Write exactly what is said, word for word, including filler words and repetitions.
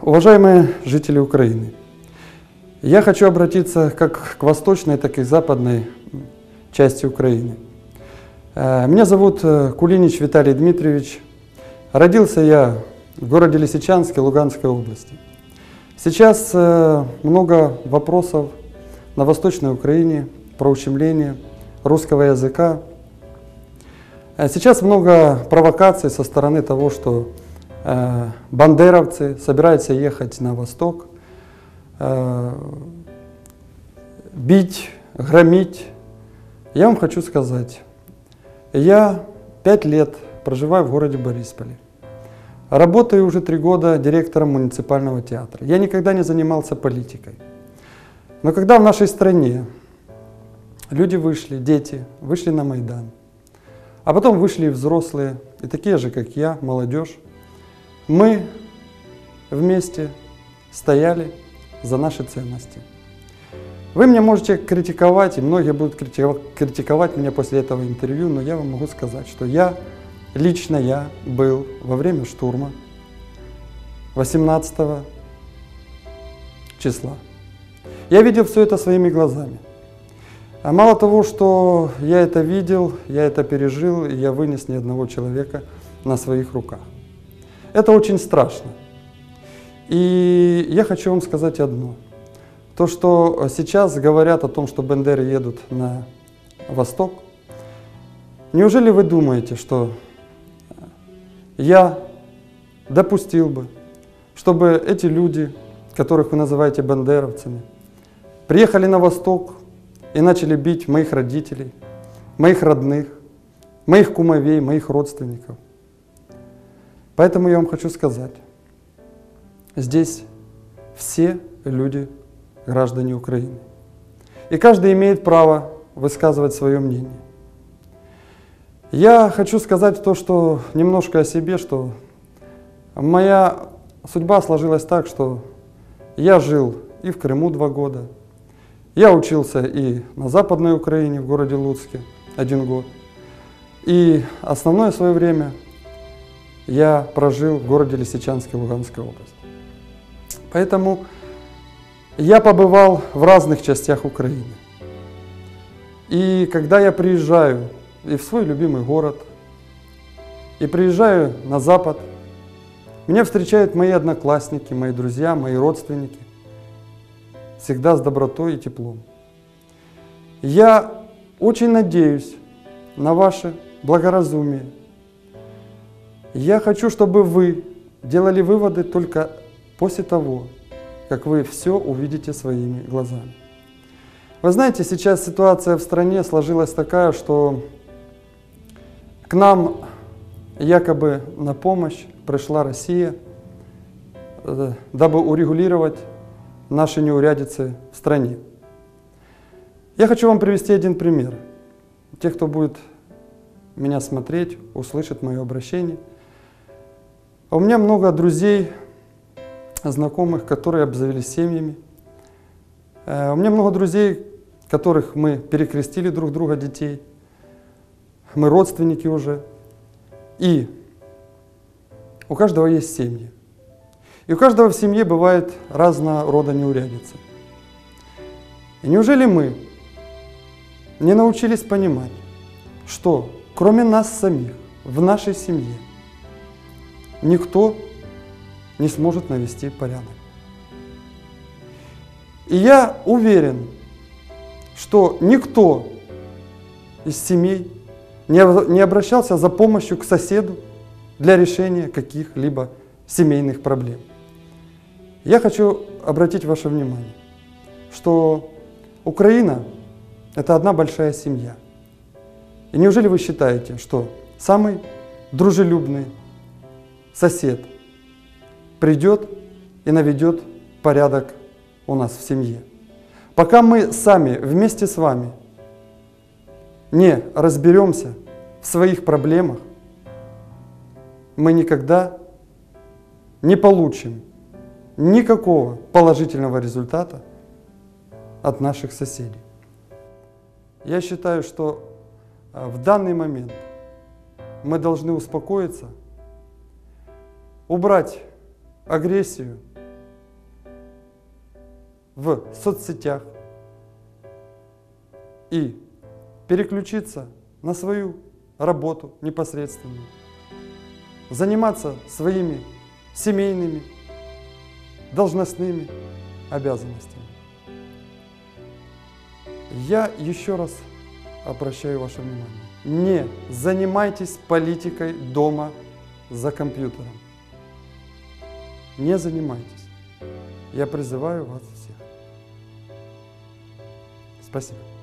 Уважаемые жители Украины, я хочу обратиться как к восточной, так и к западной части Украины. Меня зовут Кулинич Виталий Дмитриевич. Родился я в городе Лисичанске Луганской области. Сейчас много вопросов на Восточной Украине про ущемление русского языка. Сейчас много провокаций со стороны того, что э, бандеровцы собираются ехать на восток, э, бить, громить. Я вам хочу сказать, я пять лет проживаю в городе Борисполе. Работаю уже три года директором муниципального театра. Я никогда не занимался политикой. Но когда в нашей стране люди вышли, дети, вышли на Майдан, а потом вышли и взрослые, и такие же, как я, молодежь, мы вместе стояли за наши ценности. Вы меня можете критиковать, и многие будут критиковать меня после этого интервью, но я вам могу сказать, что я, лично я был во время штурма восемнадцатого числа. Я видел все это своими глазами. А мало того, что я это видел, я это пережил, и я вынес ни одного человека на своих руках. Это очень страшно. И я хочу вам сказать одно. То, что сейчас говорят о том, что бандеры едут на восток, неужели вы думаете, что я допустил бы, чтобы эти люди, которых вы называете бандеровцами, приехали на восток и начали бить моих родителей, моих родных, моих кумовей, моих родственников? Поэтому я вам хочу сказать, здесь все люди граждане Украины. И каждый имеет право высказывать свое мнение. Я хочу сказать то, что немножко о себе, что моя судьба сложилась так, что я жил и в Крыму два года, я учился и на Западной Украине, в городе Луцке, один год. И основное свое время я прожил в городе Лисичанске Луганской области. Поэтому я побывал в разных частях Украины. И когда я приезжаю и в свой любимый город, и приезжаю на Запад, меня встречают мои одноклассники, мои друзья, мои родственники. Всегда с добротой и теплом. Я очень надеюсь на ваше благоразумие. Я хочу, чтобы вы делали выводы только после того, как вы все увидите своими глазами. Вы знаете, сейчас ситуация в стране сложилась такая, что к нам якобы на помощь пришла Россия, дабы урегулировать наши неурядицы в стране. Я хочу вам привести один пример. Те, кто будет меня смотреть, услышат мое обращение. У меня много друзей, знакомых, которые обзавелись семьями. У меня много друзей, которых мы перекрестили друг друга, детей. Мы родственники уже. И у каждого есть семьи. И у каждого в семье бывает разного рода неурядицы. И неужели мы не научились понимать, что кроме нас самих, в нашей семье, никто не сможет навести порядок? И я уверен, что никто из семей не обращался за помощью к соседу для решения каких-либо семейных проблем. Я хочу обратить ваше внимание, что Украина – это одна большая семья. И неужели вы считаете, что самый дружелюбный сосед придет и наведет порядок у нас в семье? Пока мы сами вместе с вами не разберемся в своих проблемах, мы никогда не получим никакого положительного результата от наших соседей. Я считаю, что в данный момент мы должны успокоиться, убрать агрессию в соцсетях и переключиться на свою работу непосредственную, заниматься своими семейными, должностными обязанностями. Я еще раз обращаю ваше внимание. Не занимайтесь политикой дома за компьютером. Не занимайтесь. Я призываю вас всех. Спасибо.